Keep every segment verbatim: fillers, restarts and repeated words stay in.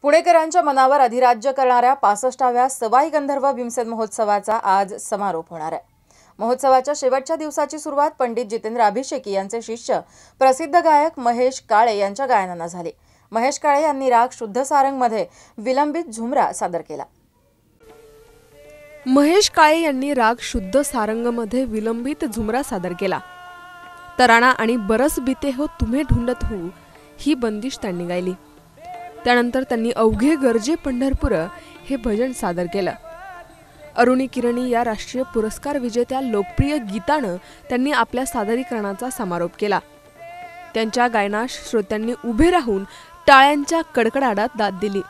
पुणेकरांच्या मनावर अधिराज्य करणाऱ्या पासष्टाव्या सवाई गंधर्व भीमसेन महोत्सवाचा आज समारोप होणार आहे। महोत्सवाच्या शेवटच्या दिवसाची सुरुवात पंडित जितेंद्र अभिषेकी यांचे शिष्य प्रसिद्ध गायक महेश काळे यांच्या गायनाने झाली। महेश काळे यांनी राग शुद्ध सारंग मध्ये विलंबित झुमरा सादर केला। महेश काळे यांनी राग शुद्ध सारंग मध्ये विलंबित झुमरा सादर केला। तराणा आणि बरस बीते हो तुम्हे ढूंढत हो ही बंदिश त्यांनी गायली। त्यानंतर त्यांनी अवघे गरजे पंढरपूर हे भजन सादर केलं। अरुणी किरणी या राष्ट्रीय पुरस्कार विजेत्या लोकप्रिय गीतानं त्यांनी आपल्या सादरीकरणाचा समारोप केला। त्यांच्या गायनास श्रोत्यांनी उभे राहून टाळ्यांच्या कडकडाटात दाद दिली।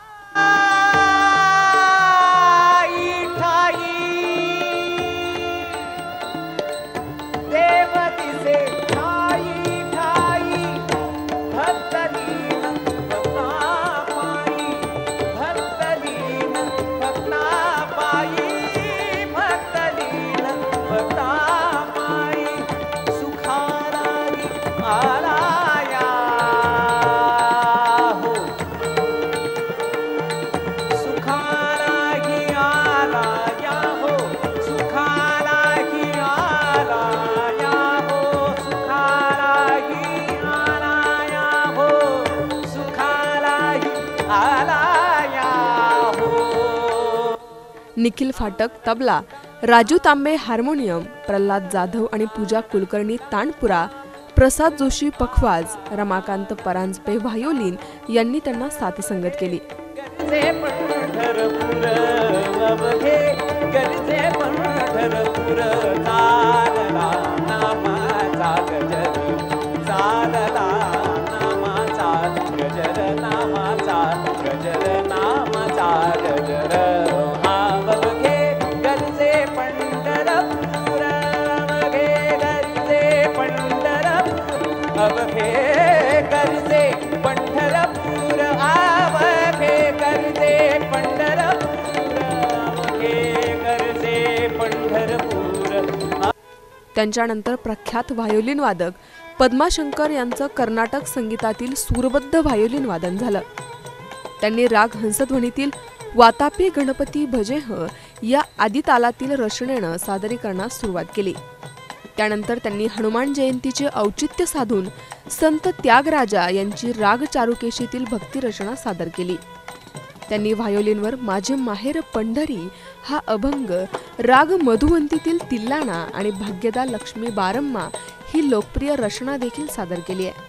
निखिल फाटक तबला, राजू तांबे हार्मोनियम, प्रल्हाद जाधव आणि पूजा कुलकर्णी तानपुरा, प्रसाद जोशी पखवाज, रमाकांत परांजपे व्हायोलिन यांनी त्यांना साथसंगत केली। त्यांच्यानंतर प्रख्यात व्हायोलिन वादक पद्माशंकर यांचं कर्नाटक संगीतातील सूरबद्ध व्हायोलिन वादन झालं। त्यांनी राग हंसध्वनीतील वातापी गणपती भजेह या आदितालातील रचनेनं सादरीकरणास सुरुवात केली। त्यानंतर त्यांनी हनुमान जयंतीचे औचित्य साधून संत त्यागराजा यांची राग चारुकेशीतील भक्ती रचना सादर केली। त्यांनी व्हायोलिनवर माझे माहेर पंढरी हा अभंग, राग मधुवंतीतील तिल्लाणा आणि भाग्यदा लक्ष्मी बारम्मा ही लोकप्रिय रचना देखील सादर केली आहे।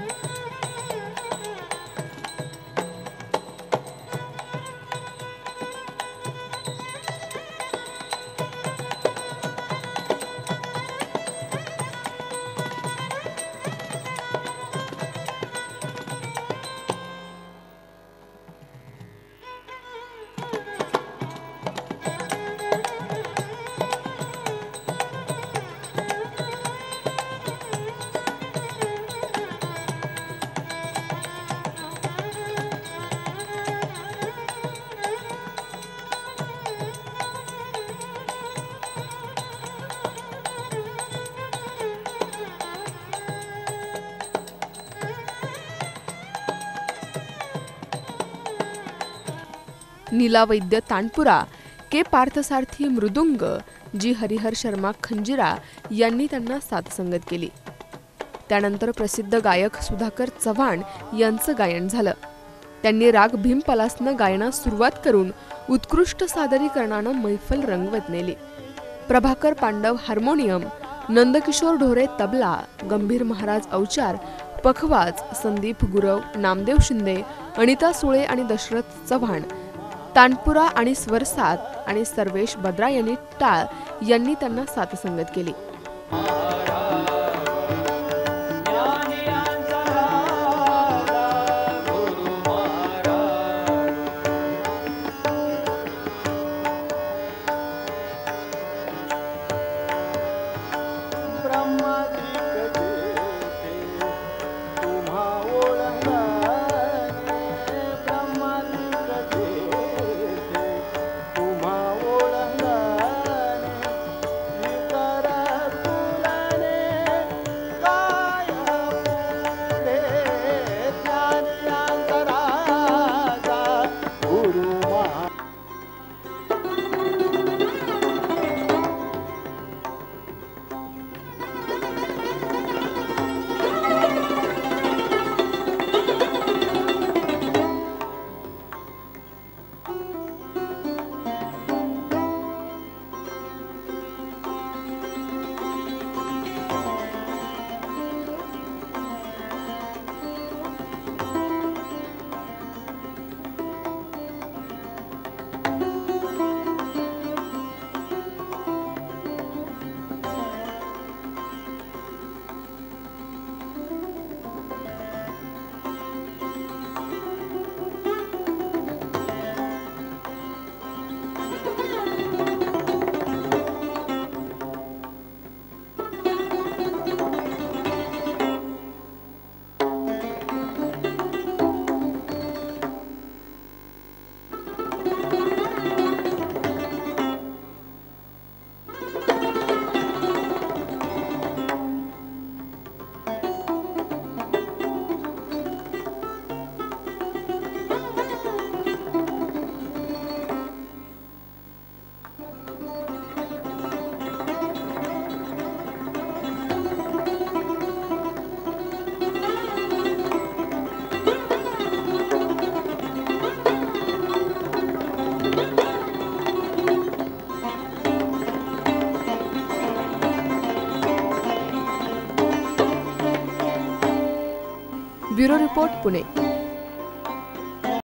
नीला वैद्य तानपुरा, के पार्थसारथी मृदुंग, जी हरिहर शर्मा खंजिरा यांनी त्यांना साथसंगत केली। त्यानंतर प्रसिद्ध गायक सुधाकर चव्हाण यांचं गायन झालं। त्यांनी राग भीमपलासनं गायनास सुरुवात करून उत्कृष्ट सादरीकरणानं मैफल रंगवत नेली। प्रभाकर पांडव हार्मोनियम, नंदकिशोर ढोरे तबला, गंभीर महाराज औचार, पखवाज, संदीप गुरव, नामदेव शिंदे, अनिता सुळे आणि दशरथ चव्हाण, तानपुरा आणि स्वरसात आणि सर्वेश बद्रा यांनी टाळ यांनी त्यांना साथसंगत केली। Bureau report Pune.